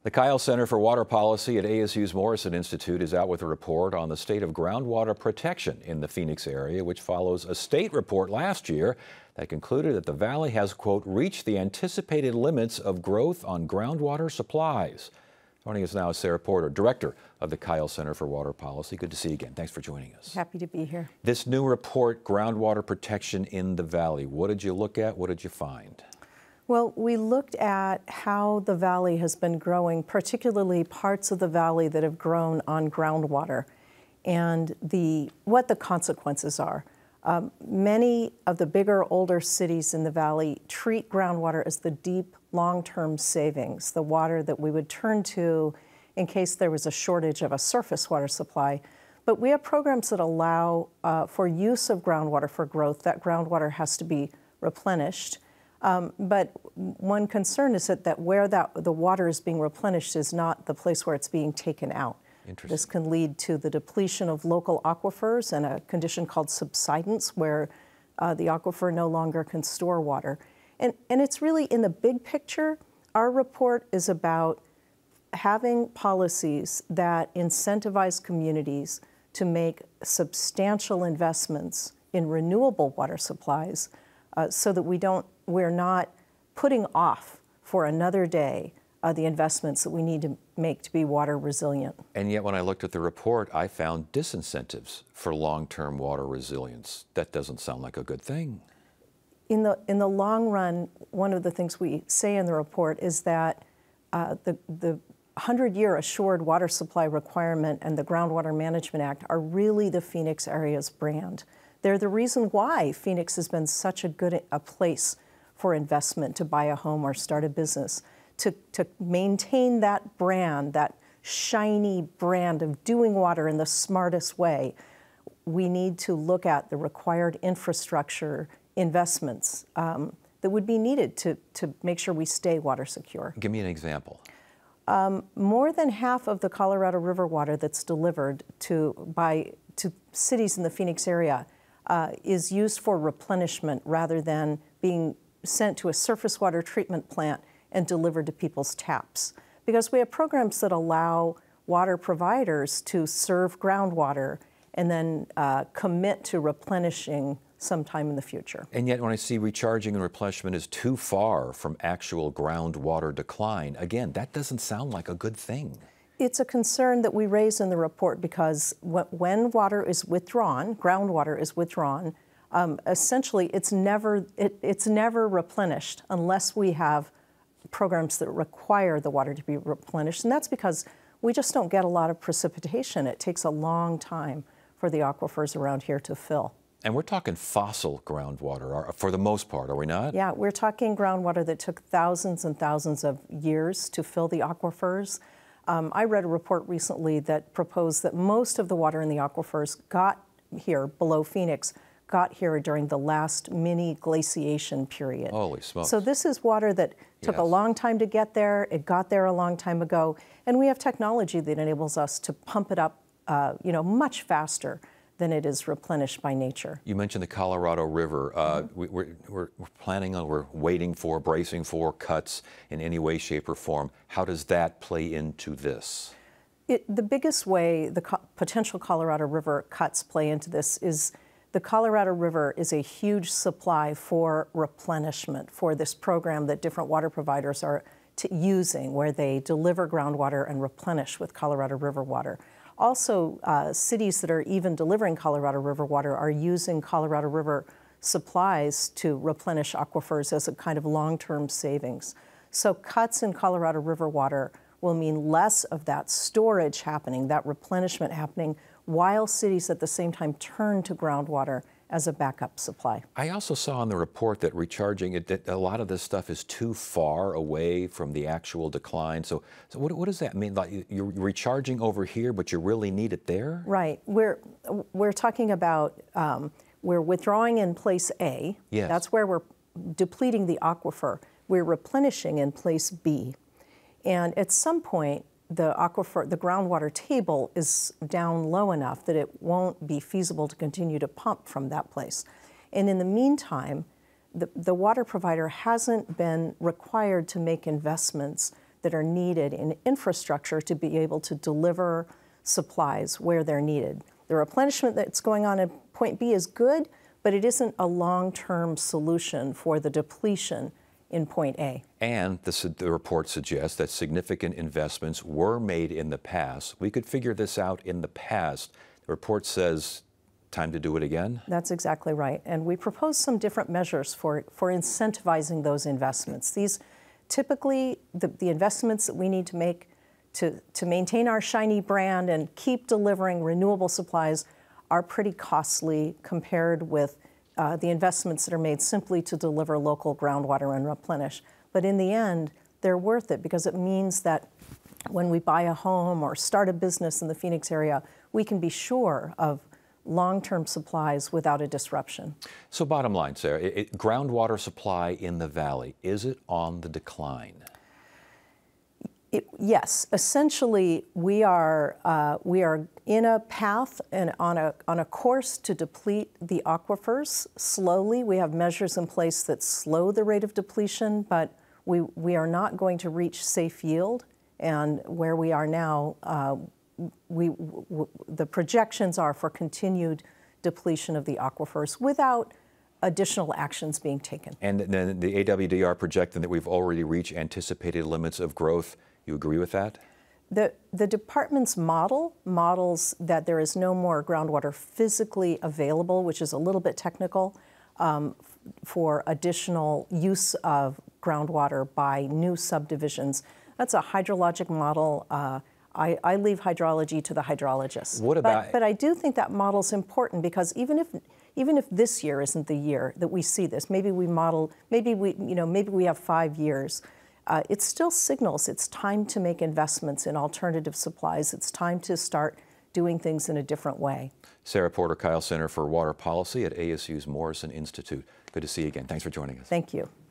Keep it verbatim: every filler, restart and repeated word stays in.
The Kyl Center for Water Policy at A S U's Morrison Institute is out with a report on the state of groundwater protection in the Phoenix area, which follows a state report last year that concluded that the valley has, quote, reached the anticipated limits of growth on groundwater supplies. Joining us now is Sarah Porter, Director of the Kyl Center for Water Policy. Good to see you again. Thanks for joining us. Happy to be here. This new report, Groundwater Protection in the Valley, what did you look at? What did you find? Well, we looked at how the valley has been growing, particularly parts of the valley that have grown on groundwater, and the what the consequences are. Um, many of the bigger, older cities in the valley treat groundwater as the deep, long-term savings, the water that we would turn to in case there was a shortage of a surface water supply. But we have programs that allow uh, for use of groundwater for growth. That groundwater has to be replenished. Um, but one concern is that, that where that the water is being replenished is not the place where it's being taken out. This can lead to the depletion of local aquifers and a condition called subsidence, where uh, the aquifer no longer can store water. And, and it's really, in the big picture, our report is about having policies that incentivize communities to make substantial investments in renewable water supplies uh, so that we don't we're not putting off for another day uh, the investments that we need to make to be water resilient. And yet when I looked at the report, I found disincentives for long-term water resilience. That doesn't sound like a good thing. In the, in the long run, one of the things we say in the report is that uh, the, the hundred-year assured water supply requirement and the Groundwater Management Act are really the Phoenix area's brand. They're the reason why Phoenix has been such a good a place for investment, to buy a home or start a business, to, to maintain that brand, that shiny brand of doing water in the smartest way. We need to look at the required infrastructure investments um, that would be needed to, to make sure we stay water secure. Give me an example. Um, more than half of the Colorado River water that's delivered to, by, to cities in the Phoenix area uh, is used for replenishment rather than being sent to a surface water treatment plant and delivered to people's taps. Because we have programs that allow water providers to serve groundwater and then uh, commit to replenishing sometime in the future. And yet when I see recharging and replenishment is too far from actual groundwater decline, again, that doesn't sound like a good thing. It's a concern that we raise in the report because when water is withdrawn, groundwater is withdrawn, Um, essentially, it's never it, it's never replenished unless we have programs that require the water to be replenished, and that's because we just don't get a lot of precipitation. It takes a long time for the aquifers around here to fill. And we're talking fossil groundwater for the most part, are we not? Yeah, we're talking groundwater that took thousands and thousands of years to fill the aquifers. Um, I read a report recently that proposed that most of the water in the aquifers got here below Phoenix got here during the last mini glaciation period. Holy smokes. So this is water that took yes. a long time to get there. It got there a long time ago. And we have technology that enables us to pump it up uh, you know, much faster than it is replenished by nature. You mentioned the Colorado River. Uh, mm-hmm. we, we're, we're, we're planning on, we're waiting for, bracing for cuts in any way, shape, or form. How does that play into this? It, the biggest way the co potential Colorado River cuts play into this is the Colorado River is a huge supply for replenishment for this program that different water providers are t using, where they deliver groundwater and replenish with Colorado River water. Also, uh, cities that are even delivering Colorado River water are using Colorado River supplies to replenish aquifers as a kind of long-term savings. So cuts in Colorado River water will mean less of that storage happening, that replenishment happening, while cities at the same time turn to groundwater as a backup supply. I also saw in the report that recharging, it, that a lot of this stuff is too far away from the actual decline. So, so what, what does that mean? Like you're recharging over here, but you really need it there? Right. We're, we're talking about, um, we're withdrawing in place A. Yes. That's where we're depleting the aquifer. We're replenishing in place B. And at some point, the aquifer, the groundwater table is down low enough that it won't be feasible to continue to pump from that place. And in the meantime, the, the water provider hasn't been required to make investments that are needed in infrastructure to be able to deliver supplies where they're needed. The replenishment that's going on at point B is good, but it isn't a long-term solution for the depletion in point A. And the, the report suggests that significant investments were made in the past. We could figure this out in the past. The report says, time to do it again? That's exactly right. And we propose some different measures for, for incentivizing those investments. These typically, the, the investments that we need to make to, to maintain our shiny brand and keep delivering renewable supplies are pretty costly compared with uh, the investments that are made simply to deliver local groundwater and replenish. But in the end, they're worth it because it means that when we buy a home or start a business in the Phoenix area, we can be sure of long-term supplies without a disruption. So bottom line, Sarah, it, it, groundwater supply in the valley, is it on the decline? It, yes, essentially we are uh, we are in a path and on a on a course to deplete the aquifers slowly. We have measures in place that slow the rate of depletion, but we we are not going to reach safe yield. And where we are now, uh, we w the projections are for continued depletion of the aquifers without additional actions being taken. And then the A W D R projecting that we've already reached anticipated limits of growth. You agree with that? The, the department's model models that there is no more groundwater physically available, which is a little bit technical, um, for additional use of groundwater by new subdivisions. That's a hydrologic model. Uh, I, I leave hydrology to the hydrologists. What about? But, but I do think that model's important because even if even if this year isn't the year that we see this, maybe we model, maybe we you know maybe we have five years. Uh, it still signals it's time to make investments in alternative supplies. It's time to start doing things in a different way. Sarah Porter, Kyl Center for Water Policy at A S U's Morrison Institute. Good to see you again. Thanks for joining us. Thank you.